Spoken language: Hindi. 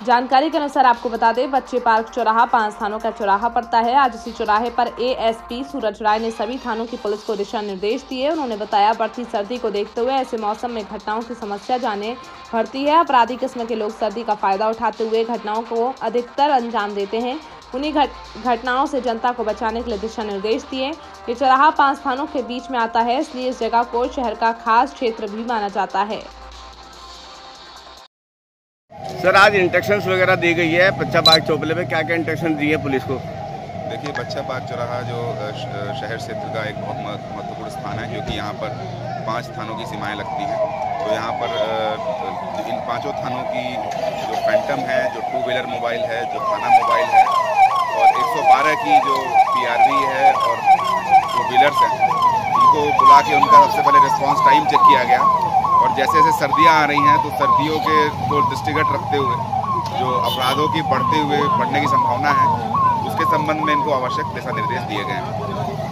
जानकारी के अनुसार आपको बता दें, बच्चे पार्क चौराहा 5 थानों का चौराहा पड़ता है। आज इसी चौराहे पर एएसपी सूरज राय ने सभी थानों की पुलिस को दिशा निर्देश दिए। उन्होंने बताया, बढ़ती सर्दी को देखते हुए ऐसे मौसम में घटनाओं की समस्या जाने बढ़ती है। अपराधी किस्म के लोग सर्दी का फायदा उठाते हुए घटनाओं को अधिकतर अंजाम देते हैं। उन्हीं घटनाओं से जनता को बचाने के लिए दिशा निर्देश दिए। ये चौराहा 5 थानों के बीच में आता है, इसलिए इस जगह को शहर का खास क्षेत्र भी माना जाता है। सर, आज इंस्ट्रक्शंस वगैरह दी गई है बच्चा बाग चौपले में, क्या क्या इंस्ट्रक्शन दिए पुलिस को? देखिए, बच्चा बाग चौराहा जो शहर क्षेत्र का एक बहुत महत्वपूर्ण स्थान है, क्योंकि यहाँ पर 5 थानों की सीमाएं लगती हैं। तो यहाँ पर इन 5 थानों की जो फैंटम है, जो 2 व्हीलर मोबाइल है, जो थाना मोबाइल है और 112 की जो PRV है और जो व्हीलर्स हैं, उनको बुला के उनका सबसे पहले रिस्पॉन्स टाइम चेक किया गया। और जैसे जैसे सर्दियाँ आ रही हैं तो सर्दियों के को दृष्टिगत रखते हुए जो अपराधों की बढ़ने की संभावना है, उसके संबंध में इनको आवश्यक दिशा निर्देश दिए गए हैं।